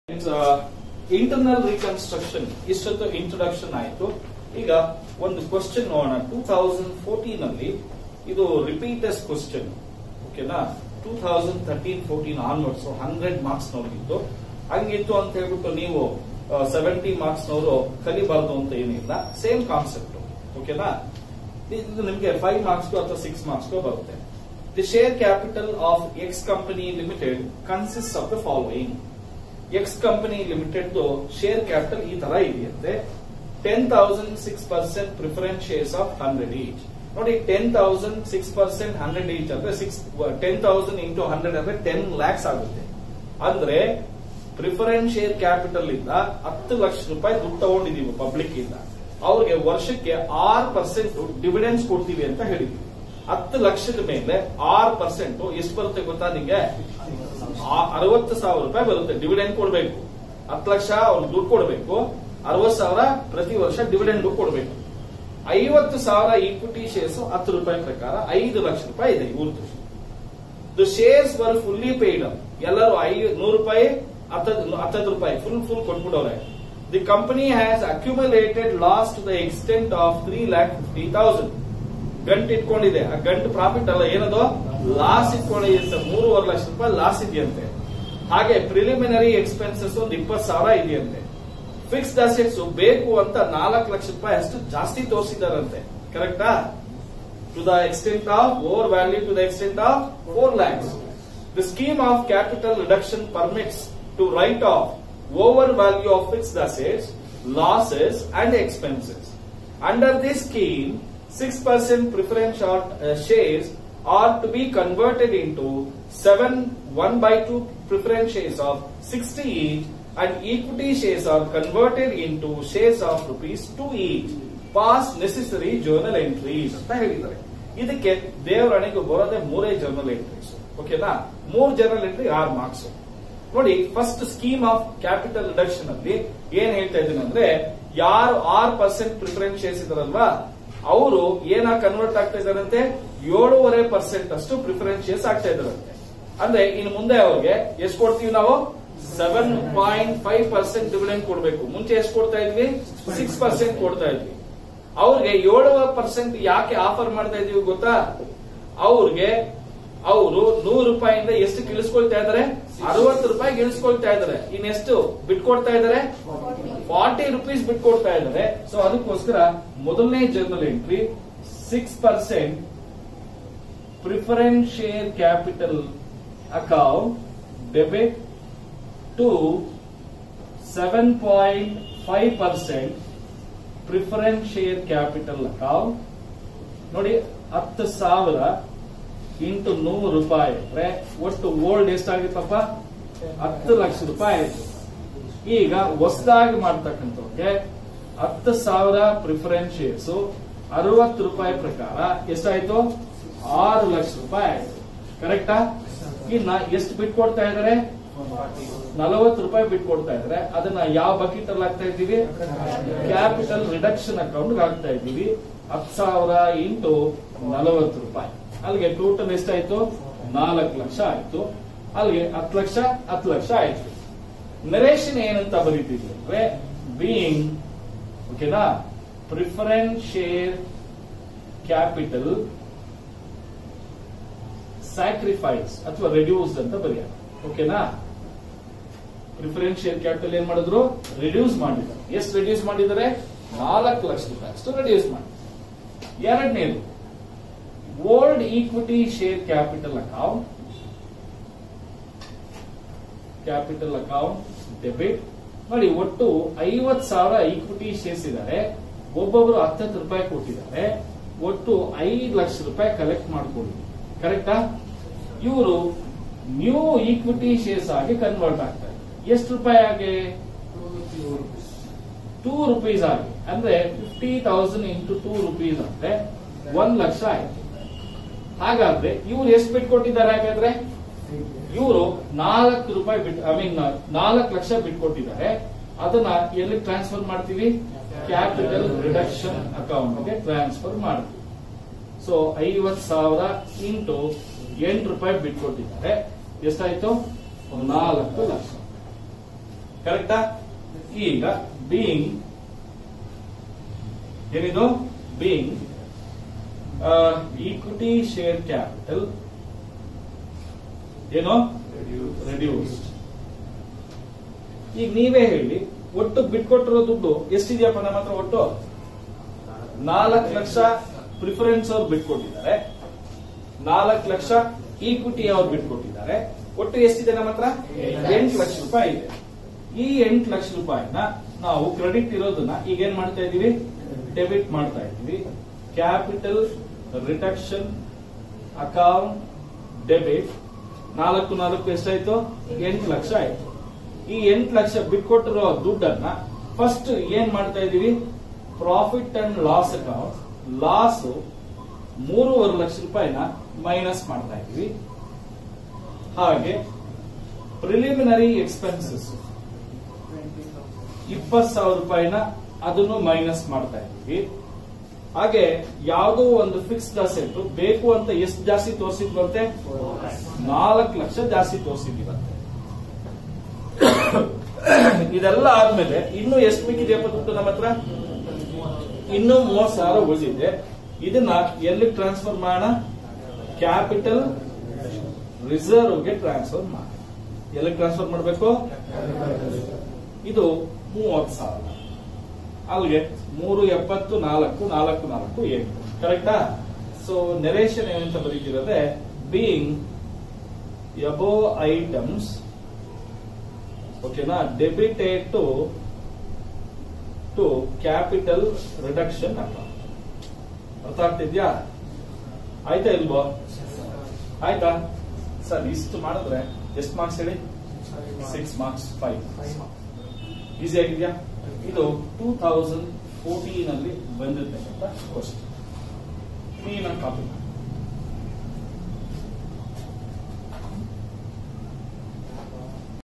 Internal reconstruction ಇಷ್ಟೊತ್ತು introduction ಆಯ್ತು. ಈಗ ಒಂದು ಕ್ವಶನ್ ನೋಡೋಣ. 2014 ಅಲ್ಲಿ ಇದು ರಿಪೀಟರ್ಸ್ ಕ್ವಶನ್, ಓಕೆನಾ. 2013-14 ಆನ್ವರ್ಡ್ಸ್ 100 ಮಾರ್ಕ್ಸ್ ನೋಡಿದ್ದು ಹಂಗಿತ್ತು ಅಂತ ಹೇಳ್ಬಿಟ್ಟು ನೀವು 70 ಮಾರ್ಕ್ಸ್ ನವರು ಕಲಿಬಾರ್ದು ಅಂತ ಏನಿಲ್ಲ. ಸೇಮ್ ಕಾನ್ಸೆಪ್ಟ್, ಓಕೆನಾ. ಇದು ನಿಮಗೆ 5 ಮಾರ್ಕ್ಸ್ ಅಥವಾ 6 ಮಾರ್ಕ್ಸ್ ಬರುತ್ತೆ. The share capital of X company limited consist of the following. X company limited share capital ಈ ತರ ಇದೆಯಂತೆ. 10,006% ಪ್ರಿಫರೆನ್ಸ್ ಶೇರ್ಸ್ ಆಫ್ 100 ಈಚ್. ನೋಡಿ, 10,006% 100 ಈಚ್ ಅಂದ್ರೆ 10,000 ಇಂಟು 100 ಅಂದ್ರೆ 10 lakhs ಆಗುತ್ತೆ. ಅಂದ್ರೆ ಪ್ರಿಫರೆನ್ಸ್ ಶೇರ್ ಕ್ಯಾಪಿಟಲ್ ಇಂದ 10 ಲಕ್ಷ ರೂಪಾಯಿ ದುಡ್ಡು ತಗೊಂಡಿದೀವಿ ಪಬ್ಲಿಕ್ ಇಂದ. ಅವ್ರಿಗೆ ವರ್ಷಕ್ಕೆ 6% ಡಿವಿಡೆಂಡ್ಸ್ ಕೊಡ್ತೀವಿ ಅಂತ ಹೇಳಿದ್ವಿ. 10 ಲಕ್ಷದ ಮೇಲೆ 6% ಎಷ್ಟು ಬರುತ್ತೆ ಗೊತ್ತಾ ನಿಮಗೆ? 60,000 ರೂಪಾಯಿ ಬರುತ್ತೆ. ಡಿವಿಡೆಂಡ್ ಕೊಡಬೇಕು. 10 ಲಕ್ಷ ಅವ್ರು ದುಡ್ಡು ಕೊಡಬೇಕು, 60,000 ಪ್ರತಿ ವರ್ಷ ಡಿವಿಡೆಂಡ್ ಕೊಡಬೇಕು. 50,000 ಈಕ್ವಿಟಿ ಶೇರ್ಸ್ 10 ರೂಪಾಯಿ ಪ್ರಕಾರ 5 ಲಕ್ಷ ರೂಪಾಯಿ ಇದೆ ಇವ್ರದ್ದು. The shares were fully paid. ಎಲ್ಲರೂ 100 ರೂಪಾಯಿ 10 ರೂಪಾಯಿ ಫುಲ್ ಕೊಟ್ಬಿಡವ್ರೆ. The company has accumulated loss to the extent of 3,50,000. ಗಂಟು ಇಟ್ಕೊಂಡಿದೆ. ಆ ಗಂಟು ಪ್ರಾಫಿಟ್ ಅಲ್ಲ, ಏನದು ಲಾಸ್ ಇಟ್ಕೊಂಡಿದೆ. 3.5 ಲಕ್ಷ ರೂಪಾಯಿ ಲಾಸ್ ಇದೆಯಂತೆ. ಹಾಗೆ ಪ್ರಿಲಿಮಿನರಿ ಎಕ್ಸ್ಪೆನ್ಸಸ್ ಒಂದು 20,000 ಇದೆಯಂತೆ. ಫಿಕ್ಸ್ಡ್ ಅಸೆಟ್ಸ್ ಬೇಕು ಅಂತ 4 ಲಕ್ಷ ರೂಪಾಯಿ ಅಷ್ಟು ಜಾಸ್ತಿ ತೋರಿಸಿದಾರಂತೆ. ಕರೆಕ್ಟಾ? To the extent of over value to the extent of 4 lakhs. The scheme of capital reduction permits to write off over value of fixed assets, losses and expenses. Under this scheme 6% preference shares are to be converted into 7 1/2 preference shares of 60 each, and equity shares are converted into shares of ₹2 each. Pass necessary journal entries ಅಂತ ಹೇಳಿದ್ದಾರೆ. ಇದಕ್ಕೆ ದೇವರಣಿಗೆ ಬರೋದೇ 3 journal entries, ಓಕೆನಾ. 3 journal entry 6 marks. ನೋಡಿ, first scheme of capital reduction ಅಲ್ಲಿ ಏನ್ ಹೇಳ್ತಾ ಇದ್ದೀನಿ ಅಂದ್ರೆ, ಯಾರು 6% ಪ್ರಿಫರೆನ್ಸ್ ಶೇರ್ಸ್ ಇದಾರಲ್ವಾ ಅವರು ಏನಾಗಿ ಕನ್ವರ್ಟ್ ಆಗ್ತಾ ಇದಾರಂತೆ, 7.5% ಅಷ್ಟು ಪ್ರಿಫರೆನ್ಸ್ ಶೇರ್ಸ್ ಆಗ್ತಾ ಇದಾರಂತೆ. ಅಂದ್ರೆ ಇನ್ನು ಮುಂದೆ ಅವ್ರಿಗೆ ಎಷ್ಟು ಕೊಡ್ತೀವಿ ನಾವು? 7.5% ಡಿವಿಡೆಂಡ್ ಕೊಡಬೇಕು. ಮುಂಚೆ ಎಷ್ಟು ಕೊಡ್ತಾ ಇದ್ವಿ? 6% ಕೊಡ್ತಾ ಇದ್ವಿ. ಅವ್ರಿಗೆ 7% ಯಾಕೆ ಆಫರ್ ಮಾಡ್ತಾ ಇದೀವಿ ಗೊತ್ತಾ? ಅವ್ರಿಗೆ ಅವರು 100 ರೂಪಾಯಿಂದ ಎಷ್ಟು ಇಳಿಸ್ಕೊಳ್ತಾ ಇದಾರೆ? 60 ರೂಪಾಯಿ ಇಳಿಸ್ಕೊಳ್ತಾ ಇದಾರೆ. ಇನ್ನೆಷ್ಟು ಬಿಟ್ಕೊಡ್ತಾ ಇದಾರೆ? 40 rupees ಬಿಟ್ಕೊಡ್ತಾ ಇದಾರೆ. ಸೊ ಅದಕ್ಕೋಸ್ಕರ ಮೊದಲನೇ journal entry 6% preference share capital account debit to 7.5% preference share capital account. ನೋಡಿ, 10,000 ಇಂಟು 100 ರೂಪಾಯಿ ಅಂದ್ರೆ ಒಟ್ಟು ಓಲ್ಡ್ ಎಷ್ಟಾಗಿತ್ತಪ್ಪ? 10 ಲಕ್ಷ ರೂಪಾಯಿ ಆಯ್ತು. ಈಗ ಹೊಸದಾಗಿ ಮಾಡ್ತಕ್ಕಂಥವ್ರಿಗೆ 10,000 ಪ್ರಿಫರೆನ್ಸ್ ಶೇರ್ಸ್ 60 ರೂಪಾಯಿ ಪ್ರಕಾರ ಎಷ್ಟಾಯ್ತು? 6 ಲಕ್ಷ ರೂಪಾಯಿ ಆಯ್ತು. ಕರೆಕ್ಟಾ? ಇನ್ನ ಎಷ್ಟು ಬಿಟ್ಕೊಡ್ತಾ ಇದಾರೆ? 40 ರೂಪಾಯಿ ಬಿಟ್ಕೊಡ್ತಾ ಇದಾರೆ. ಅದನ್ನ ಯಾವ ಬಕೆಟ್ ಅಲ್ಲಿ ಹಾಕ್ತಾ ಇದ್ದೀವಿ? ಕ್ಯಾಪಿಟಲ್ ರಿಡಕ್ಷನ್ ಅಕೌಂಟ್ ಹಾಕ್ತಾ ಇದ್ದೀವಿ. 10,000 ಇಂಟು 40 ರೂಪಾಯಿ. ಅಲ್ಲಿಗೆ ಟೋಟಲ್ ಎಷ್ಟಾಯ್ತು? 4 ಲಕ್ಷ ಆಯ್ತು. ಅಲ್ಲಿಗೆ 10 ಲಕ್ಷ ಆಯ್ತು. ನರೇಶನ್ ಏನಂತ ಬರೀತಿದ್ವಿ ಅಂದ್ರೆ, ಬೀಯಿಂಗ್, ಓಕೆನಾ, ಪ್ರಿಫರೆನ್ಸ್ ಶೇರ್ ಕ್ಯಾಪಿಟಲ್ ಸ್ಯಾಕ್ರಿಫೈಸ್ ಅಥವಾ ರೆಡ್ಯೂಸ್ ಅಂತ ಬರೆಯೋದು, ಓಕೆನಾ. ಪ್ರಿಫರೆನ್ಸ್ ಶೇರ್ ಕ್ಯಾಪಿಟಲ್ ಏನ್ ಮಾಡಿದ್ರು? ರಿಡ್ಯೂಸ್ ಮಾಡಿದ್ದಾರೆ. ಎಷ್ಟು ರಿಡ್ಯೂಸ್ ಮಾಡಿದ್ದಾರೆ? 4 ಲಕ್ಷ ರೂಪಾಯಿ ಅಷ್ಟು ರಿಡ್ಯೂಸ್ ಮಾಡಿ. ಎರಡನೇದು old equity share capital account debit. ನೋಡಿ, ಒಟ್ಟು 50,000 ಈಕ್ವಿಟಿ ಶೇರ್ಸ್ ಇದ್ದಾರೆ. ಒಬ್ಬೊಬ್ರು 10 ರೂಪಾಯಿ ಕೊಟ್ಟಿದ್ದಾರೆ. ಒಟ್ಟು 5 ಲಕ್ಷ ರೂಪಾಯಿ ಕಲೆಕ್ಟ್ ಮಾಡ್ಕೊಂಡಿದ್ವಿ. ಕರೆಕ್ಟಾ? ಇವರು ನ್ಯೂ ಈಕ್ವಿಟಿ ಶೇರ್ಸ್ ಆಗಿ ಕನ್ವರ್ಟ್ ಆಗ್ತಾರೆ. ಎಷ್ಟು ರೂಪಾಯಿ ಆಗಿ? 2 rupees ಆಗಿ. ಅಂದ್ರೆ 50,000 ಇಂಟು 2 rupees ಅಂದ್ರೆ 1 ಲಕ್ಷ ಆಯ್ತು. ಹಾಗಾದ್ರೆ ಇವ್ರು ಎಷ್ಟು ಬಿಟ್ಕೊಟ್ಟಿದ್ದಾರೆ? ಹಾಗಾದ್ರೆ ಇವರು 4 ರೂಪಾಯಿ 4 ಲಕ್ಷ ಬಿಟ್ಕೊಟ್ಟಿದ್ದಾರೆ. ಅದನ್ನ ಎಲ್ಲಿ ಟ್ರಾನ್ಸ್ಫರ್ ಮಾಡ್ತೀವಿ? ಕ್ಯಾಪಿಟಲ್ ರಿಡಕ್ಷನ್ ಅಕೌಂಟ್ಗೆ ಟ್ರಾನ್ಸ್ಫರ್ ಮಾಡ್ತೀವಿ. ಸೊ 50,000 ಇಂಟು 8 ರೂಪಾಯಿ ಬಿಟ್ಕೊಟ್ಟಿದ್ದಾರೆ. ಎಷ್ಟಾಯ್ತು? 4 ಲಕ್ಷ. ಕರೆಕ್ಟಾ? ಈಗ ಬೀಯಿಂಗ್ ಏನಿದು? ಬೀಯಿಂಗ್ ಈಕ್ವಿಟಿ ಶೇರ್ ಕ್ಯಾಪಿಟಲ್ ಏನೋ ರೆಡ್ಯೂಸ್ಡ್. ಈಗ ನೀವೇ ಹೇಳಿ, ಒಟ್ಟು ಬಿಟ್ಕೊಟ್ಟಿರೋ ದುಡ್ಡು ಎಷ್ಟಿದೆಯಪ್ಪ ನಮ್ಮ ಹತ್ರ? ಒಟ್ಟು 4 ಲಕ್ಷ ಪ್ರಿಫರೆನ್ಸ್ ಅವ್ರು ಬಿಟ್ಕೊಟ್ಟಿದ್ದಾರೆ, 4 ಲಕ್ಷ ಈಕ್ವಿಟಿ ಅವ್ರು ಬಿಟ್ಕೊಟ್ಟಿದ್ದಾರೆ. ಒಟ್ಟು ಎಷ್ಟಿದೆ ನಮ್ಮ ಹತ್ರ? 8 ಲಕ್ಷ ರೂಪಾಯಿ ಇದೆ. ಈ 8 ಲಕ್ಷ ರೂಪಾಯಿನ ನಾವು ಕ್ರೆಡಿಟ್ ಇರೋದನ್ನ ಈಗ ಏನ್ ಮಾಡ್ತಾ ಇದೀವಿ? ಡೆಬಿಟ್ ಮಾಡ್ತಾ ಇದೀವಿ. ಕ್ಯಾಪಿಟಲ್ ರಿಡಕ್ಷನ್ ಅಕೌಂಟ್ ಡೆಬಿಟ್ 4 ಎಷ್ಟಾಯ್ತು? 8 ಲಕ್ಷ ಆಯ್ತು. ಈ 8 ಲಕ್ಷ ಬಿಟ್ಕೊಟ್ಟಿರೋ ದುಡ್ಡನ್ನ ಫಸ್ಟ್ ಏನ್ ಮಾಡ್ತಾ ಇದೀವಿ? Profit and loss account loss 3.5 lakh ರೂಪಾಯಿನ ಮೈನಸ್ ಮಾಡ್ತಾ ಇದೀವಿ. ಹಾಗೆ ಪ್ರಿಲಿಮಿನರಿ ಎಕ್ಸ್ಪೆನ್ಸಸ್ 20,000 ರೂಪಾಯಿನ ಅದನ್ನು ಮೈನಸ್ ಮಾಡ್ತಾ ಇದೀವಿ. ಹಾಗೆ ಯಾವುದೋ ಒಂದು ಫಿಕ್ಸ್ಡ್ ಅಸೆಟ್ ಬೇಕು ಅಂತ ಎಷ್ಟು ಜಾಸ್ತಿ ತೋರಿಸಿದ್ವಂತೆ? 4 ಲಕ್ಷ ಜಾಸ್ತಿ ತೋರಿಸಿದೀವಂತೆ. ಇದೆಲ್ಲ ಆದ್ಮೇಲೆ ಇನ್ನು ಎಷ್ಟು ಮಿಕ್ಕಿದೆಯಪ್ಪ ದುಡ್ಡು ನಮ್ಮ ಹತ್ರ? ಇನ್ನು 30,000 ಉಳಿದಿದೆ. ಇದನ್ನ ಎಲ್ಲಿ ಟ್ರಾನ್ಸ್ಫರ್ ಮಾಡೋಣ? ಕ್ಯಾಪಿಟಲ್ ರಿಸರ್ವ್ಗೆ ಟ್ರಾನ್ಸ್ಫರ್ ಮಾಡಿ. ಎಲ್ಲಿ ಟ್ರಾನ್ಸ್ಫರ್ ಮಾಡಬೇಕು? ಇದು 30,000. ಅಲ್ಲಿಗೆ 370 4 4 4 8. ಕರೆಕ್ಟಾ? ಸೊ ನೆರೇಷನ್ ಏನಂತ ಬರೀತಿರೋದೆ? ಬೀಯಿಂಗ್ ಅಬೋವ್ ಐಟಮ್ಸ್, ಓಕೆನಾ, debited to capital reduction account. ಅರ್ಥ ಆಗ್ತಿದ್ಯಾ? ಆಯ್ತಾ ಇಲ್ವೋ? ಆಯ್ತಾ ಸರ್? ಇಷ್ಟು ಮಾಡಿದ್ರೆ ಎಷ್ಟು ಮಾರ್ಕ್ಸ್ ಹೇಳಿ? 6 ಮಾರ್ಕ್ಸ್ 5 ಈಸಿ ಆಗಿದ್ಯಾ? ಇದು 2014 ಅಲ್ಲಿ ಬಂದಿರ್ತಕ್ಕಂಥ ಕ್ವಶ್ಚನ್. ಕ್ಲೀನ್ ಆಗಿ ಕಾಪಿ ಮಾಡಿ.